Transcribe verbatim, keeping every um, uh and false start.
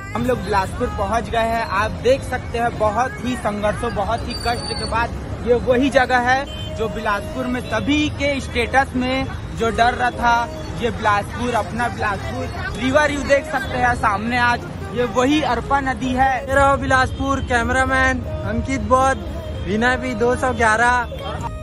हम लोग बिलासपुर पहुंच गए हैं। आप देख सकते हैं बहुत ही संघर्षों, बहुत ही कष्ट के बाद ये वही जगह है जो बिलासपुर में सभी के स्टेटस में जो डर रहा था। ये बिलासपुर, अपना बिलासपुर रिवर यू देख सकते हैं सामने। आज ये वही अरपा नदी है। मेरा बिलासपुर कैमरामैन अंकित बौद्ध, विनय भी दो सौ ग्यारह।